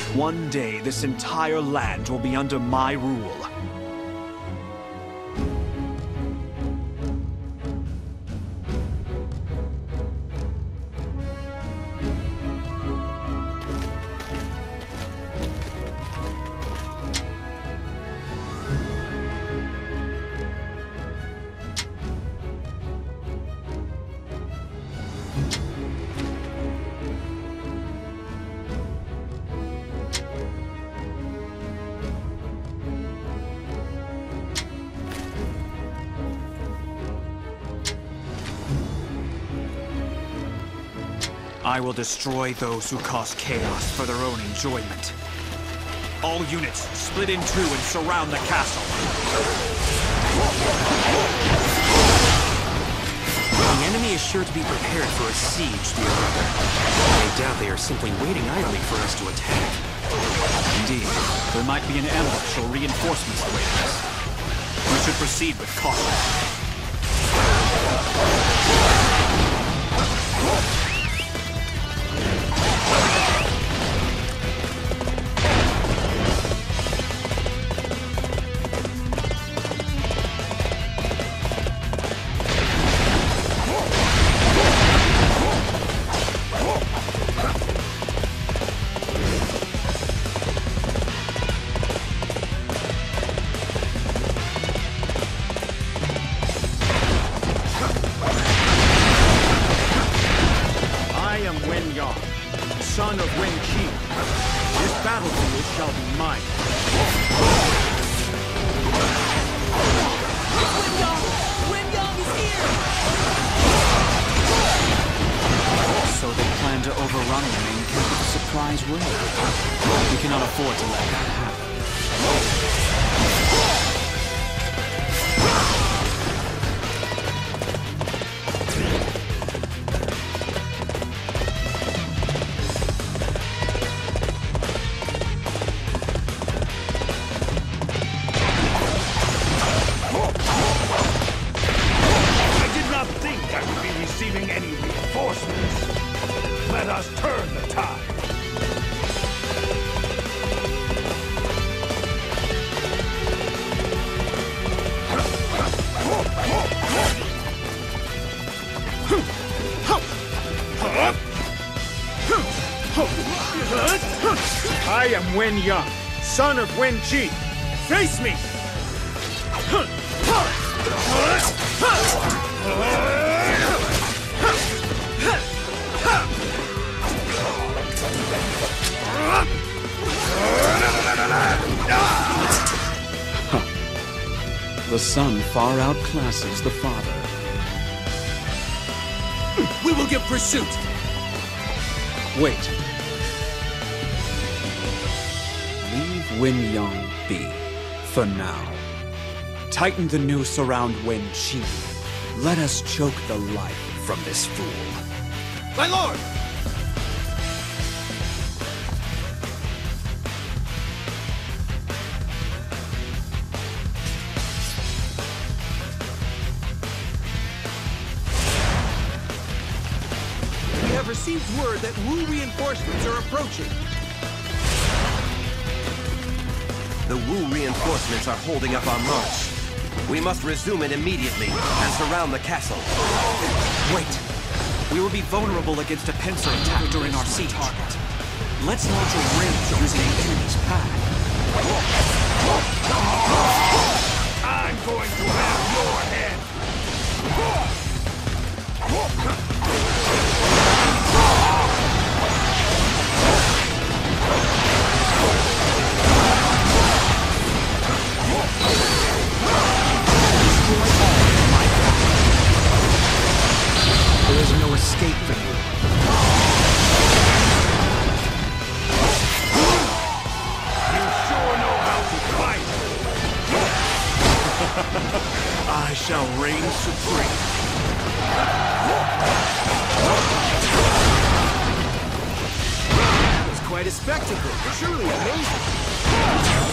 One day, this entire land will be under my rule. I will destroy those who cause chaos for their own enjoyment. All units, split in two and surround the castle. The enemy is sure to be prepared for a siege, dear brother. I doubt they are simply waiting idly for us to attack. Indeed, there might be an ambush or reinforcements awaiting us. We should proceed with caution. Son of Wen Qi. This battlefield shall be mine. Wen Yang is here! So they plan to overrun the main camp with a surprise raid. We cannot afford to let that happen. Any reinforcements. Let us turn the tide. I am Wen Yang, son of Wen Qi. Face me! The son far outclasses the father. We will give pursuit! Wait. Leave Wen Yang be, for now. Tighten the noose around Wen Qi. Let us choke the life from this fool. My lord! We have received word that Wu reinforcements are approaching. The Wu reinforcements are holding up our march. We must resume it immediately and surround the castle. Wait. We will be vulnerable against a pincer attack during our siege. Let's launch a raid using the enemy's path. I'm going to have your head! There is no escape for you. You sure know how to fight! I shall reign supreme. That was quite a spectacle. Truly amazing.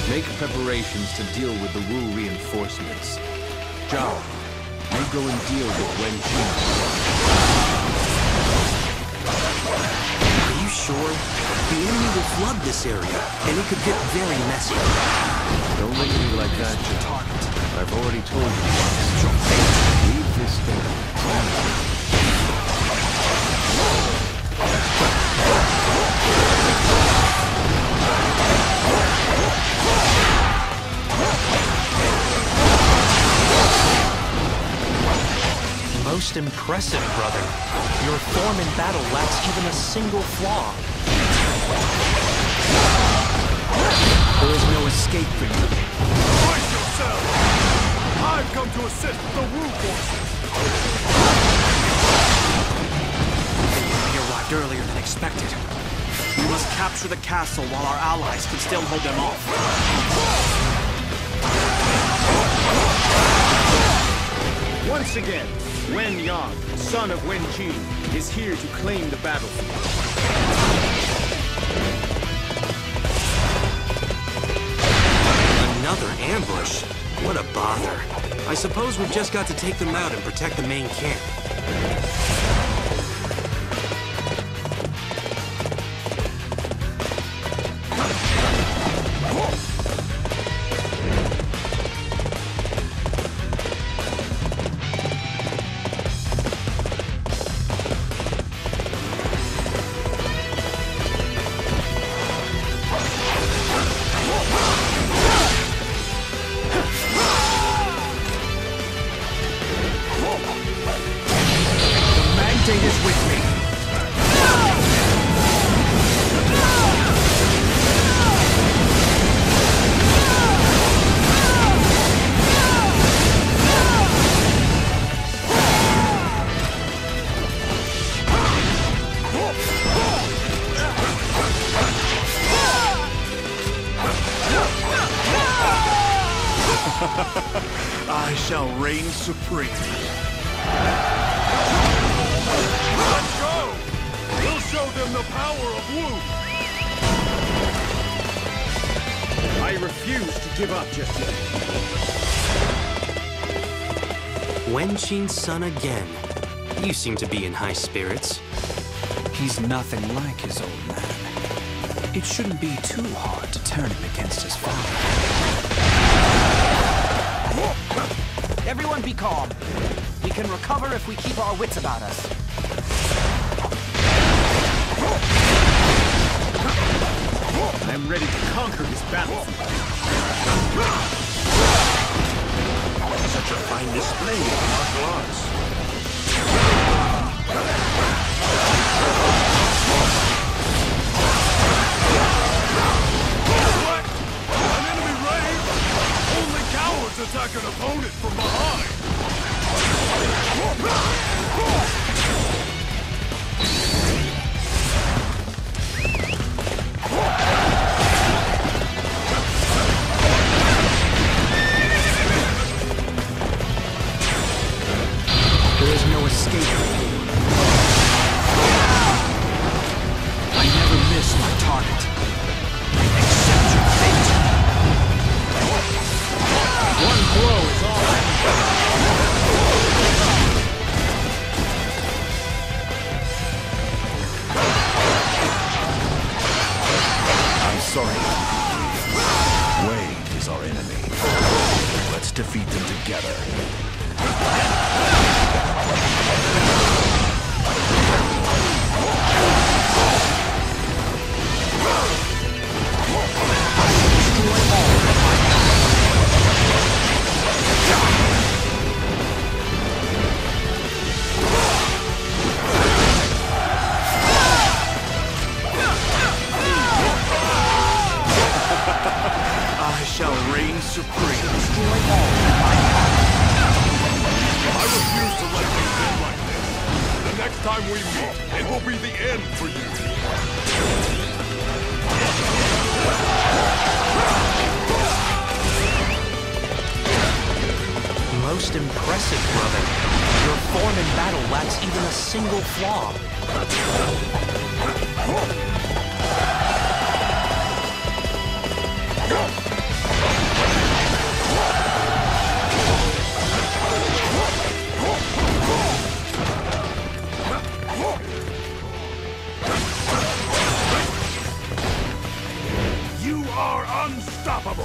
Make preparations to deal with the Wu reinforcements. Zhao, you go and deal with Wen Qi. Are you sure? The enemy will flood this area, and it could get very messy. Don't look at me like that, Zhao. I've already told you once. Leave this thing. Most impressive, brother. Your form in battle lacks even a single flaw. There is no escape for you. Brace yourself! I've come to assist the Wu forces! They arrived earlier than expected. We must capture the castle while our allies can still hold them off. Once again, Wen Yang, son of Wen Qi, is here to claim the battlefield. Another ambush? What a bother. I suppose we've just got to take them out and protect the main camp. Mandate is with me. I shall reign supreme. Let's go! We'll show them the power of Wu! I refuse to give up just yet. Wen Qin's son again. You seem to be in high spirits. He's nothing like his old man. It shouldn't be too hard to turn him against his father. Everyone be calm. We can recover if we keep our wits about us. I'm ready to conquer this battlefield. Such a fine display of martial arts. What? An enemy raid? Only cowards attack an opponent from behind. There is no escape for you. I never miss my target. Accept your fate. One blow is all I need. I'm sorry. Wade is our enemy. Let's defeat them together. I shall reign supreme. I refuse to let things end like this. The next time we meet, it will be the end for you. Most impressive, brother. Your form in battle lacks even a single flaw. are unstoppable!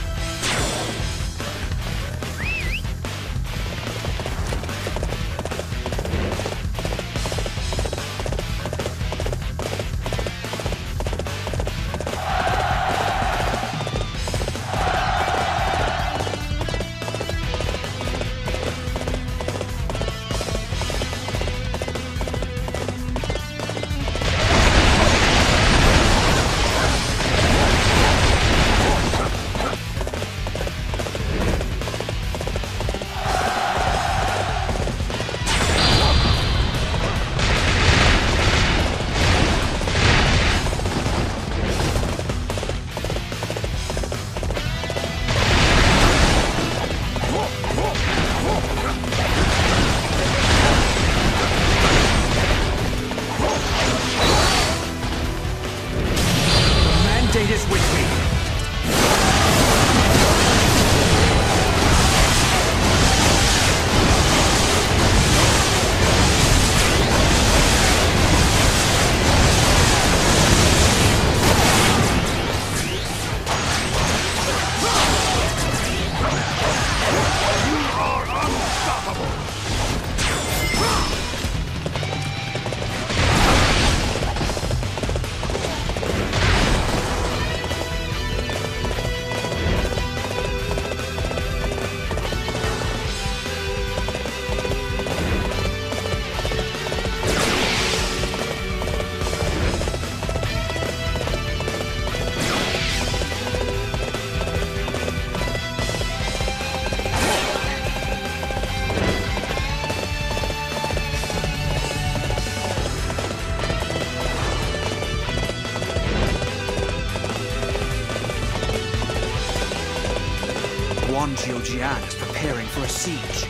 Guan Zhoujian is preparing for a siege.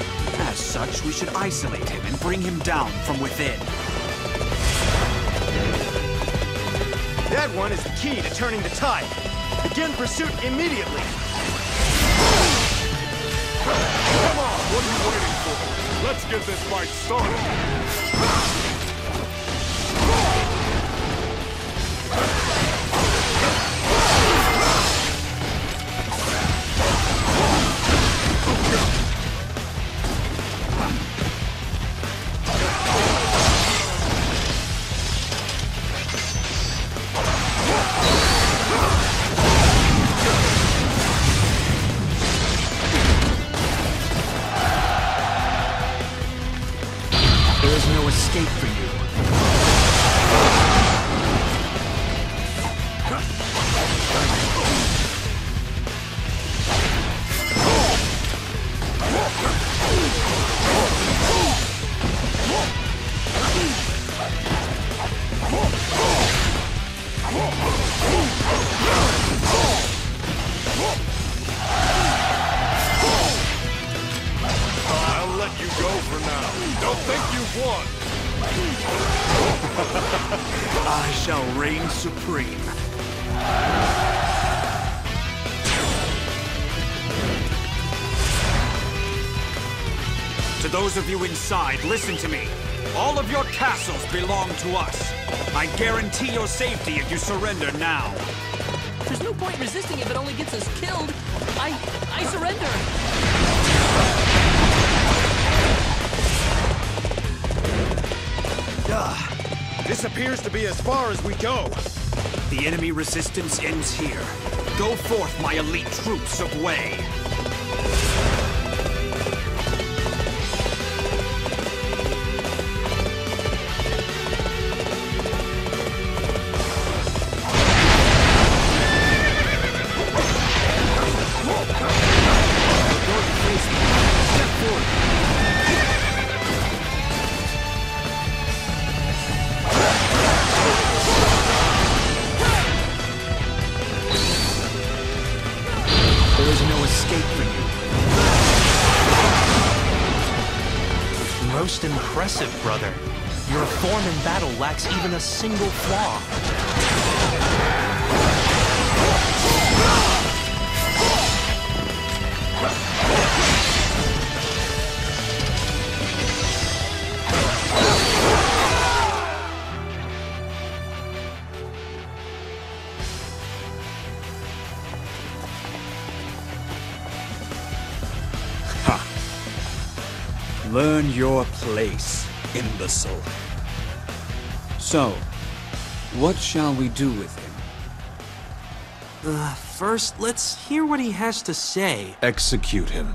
As such, we should isolate him and bring him down from within. That one is the key to turning the tide. Begin pursuit immediately. Come on, what are you waiting for? Let's get this fight started! Escape for you. I'll let you go for now. Don't think you've won. I shall reign supreme. To those of you inside, listen to me. All of your castles belong to us. I guarantee your safety if you surrender now. There's no point resisting if it only gets us killed. I surrender. This appears to be as far as we go. The enemy resistance ends here. Go forth, my elite troops of Wei. Most impressive, brother. Your form in battle lacks even a single flaw. Learn your place, imbecile. So, what shall we do with him? First, let's hear what he has to say. Execute him.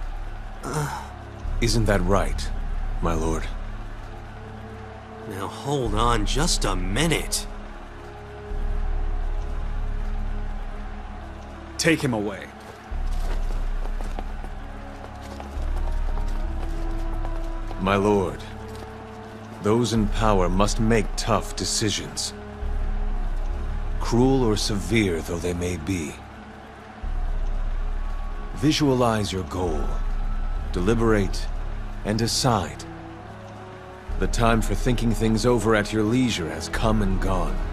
Isn't that right, my lord? Now hold on just a minute. Take him away. My lord, those in power must make tough decisions. Cruel or severe though they may be. Visualize your goal, deliberate, and decide. The time for thinking things over at your leisure has come and gone.